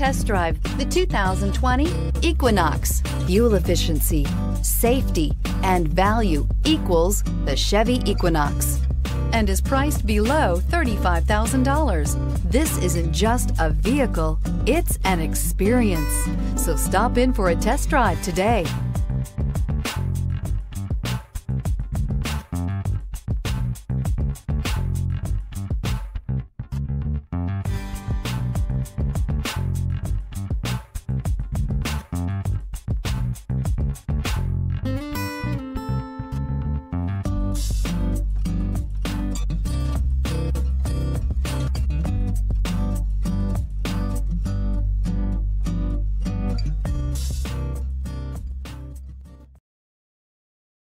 test drive the 2020 Equinox. Fuel efficiency, safety, and value equals the Chevy Equinox and is priced below $35,000. This isn't just a vehicle, it's an experience. So stop in for a test drive today.